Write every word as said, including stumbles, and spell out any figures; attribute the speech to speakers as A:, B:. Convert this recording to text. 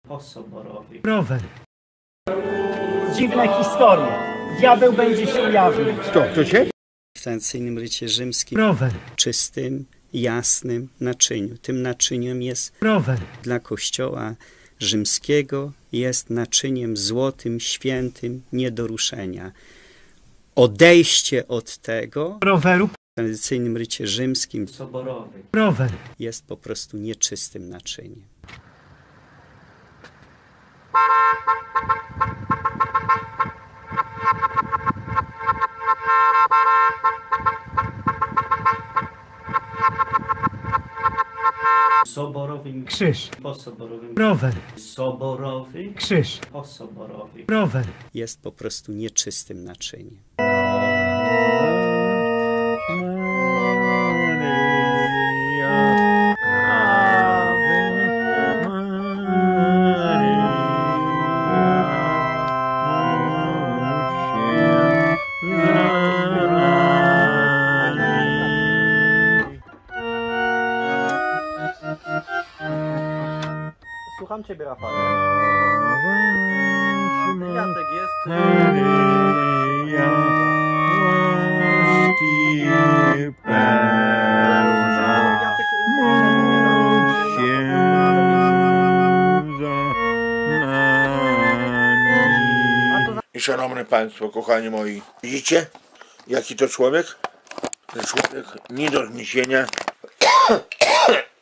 A: Osoborowy.
B: Rower. Dziwne historie. Diabeł będzie się ujawnić.
C: Kto? Kto się?
D: W tradycyjnym rycie rzymskim
B: Rower.
D: czystym, jasnym naczyniu. Tym naczyniem jest
B: Rower.
D: dla Kościoła rzymskiego jest naczyniem złotym, świętym, nie do ruszenia. Odejście od tego
B: Roweru.
D: w tradycyjnym rycie rzymskim
A: Soborowy.
B: Rower.
D: jest po prostu nieczystym naczyniem.
A: Soborowym.
B: Krzyż.
A: Posoborowym.
B: Rower.
A: Soborowy.
B: Krzyż.
A: Osoborowy.
B: Rower.
D: Jest po prostu nieczystym naczyniem.
E: Słucham ciebie, Rafale. Jacek jest.
C: I szanowne Państwo, kochani moi, widzicie, jaki to człowiek? Ten człowiek nie do zniesienia.